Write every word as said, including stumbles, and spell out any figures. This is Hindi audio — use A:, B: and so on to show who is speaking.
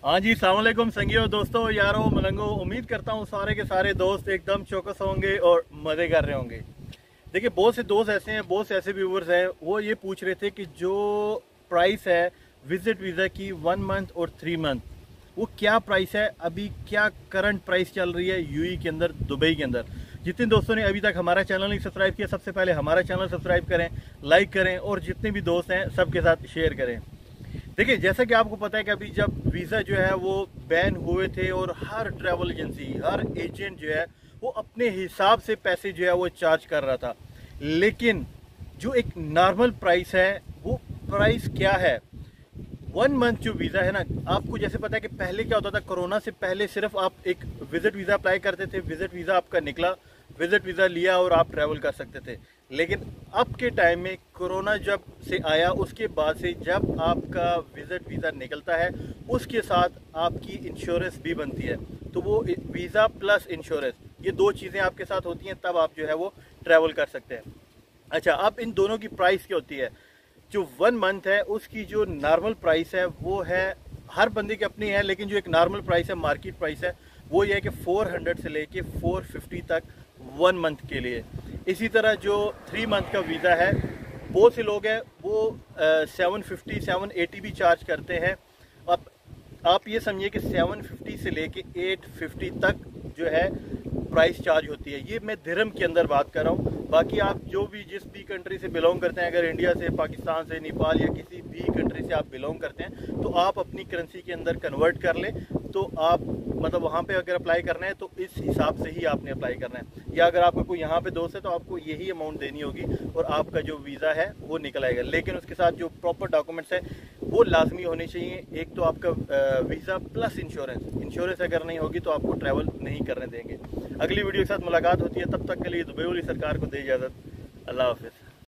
A: हाँ जी, अस्सलाम वालेकुम संगियो, दोस्तों, यारो, मलंगो। उम्मीद करता हूँ सारे के सारे दोस्त एकदम चौकस होंगे और मज़े कर रहे होंगे। देखिए, बहुत से दोस्त ऐसे हैं, बहुत से ऐसे व्यूवर्स हैं, वो ये पूछ रहे थे कि जो प्राइस है विजिट वीज़ा की वन मंथ और थ्री मंथ, वो क्या प्राइस है अभी, क्या करंट प्राइस चल रही है यूएई के अंदर, दुबई के अंदर। जितने दोस्तों ने अभी तक हमारा चैनल नहीं सब्सक्राइब किया, सबसे पहले हमारा चैनल सब्सक्राइब करें, लाइक करें और जितने भी दोस्त हैं सबके साथ शेयर करें। देखिए, जैसा कि आपको पता है कि अभी जब वीज़ा जो है वो बैन हुए थे और हर ट्रैवल एजेंसी, हर एजेंट जो है वो अपने हिसाब से पैसे जो है वो चार्ज कर रहा था। लेकिन जो एक नॉर्मल प्राइस है, वो प्राइस क्या है वन मंथ जो वीज़ा है ना, आपको जैसे पता है कि पहले क्या होता था, कोरोना से पहले सिर्फ आप एक विजिट वीज़ा अप्लाई करते थे, विजिट वीज़ा आपका निकला, विजिट वीज़ा लिया और आप ट्रैवल कर सकते थे। लेकिन अब के टाइम में कोरोना जब से आया, उसके बाद से जब आपका विजिट वीज़ा निकलता है, उसके साथ आपकी इंश्योरेंस भी बनती है। तो वो वीज़ा प्लस इंश्योरेंस, ये दो चीज़ें आपके साथ होती हैं, तब आप जो है वो ट्रैवल कर सकते हैं। अच्छा, अब इन दोनों की प्राइस क्या होती है? जो वन मंथ है उसकी जो नॉर्मल प्राइस है वो है, हर बंदे की अपनी है, लेकिन जो एक नॉर्मल प्राइस है, मार्केट प्राइस है, वो ये है कि फोर हंड्रेड से लेके फोर फिफ्टी तक वन मंथ के लिए। इसी तरह जो थ्री मंथ का वीज़ा है, बहुत से लोग हैं वो सेवन फिफ्टी सेवन एटी भी चार्ज करते हैं। अब आप ये समझिए कि सेवन फिफ्टी से लेके एट फिफ्टी तक जो है प्राइस चार्ज होती है। ये मैं दिरहम के अंदर बात कर रहा हूँ। बाकी आप जो भी जिस भी कंट्री से बिलोंग करते हैं, अगर इंडिया से, पाकिस्तान से, नेपाल या किसी भी कंट्री से आप बिलोंग करते हैं, तो आप अपनी करेंसी के अंदर कन्वर्ट कर लें। तो आप मतलब वहाँ पे अगर अप्लाई करना है तो इस हिसाब से ही आपने अप्लाई करना है। या अगर आपका कोई यहाँ पे दोस्त है तो आपको यही अमाउंट देनी होगी और आपका जो वीज़ा है वो निकल आएगा। लेकिन उसके साथ जो प्रॉपर डॉक्यूमेंट्स है वो लाजमी होने चाहिए। एक तो आपका वीज़ा प्लस इंश्योरेंस, इंश्योरेंस अगर नहीं होगी तो आपको ट्रैवल नहीं करने देंगे। अगली वीडियो के साथ मुलाकात होती है, तब तक के लिए दुबई वाली सरकार को दे इजाज़त। अल्लाह हाफिज़।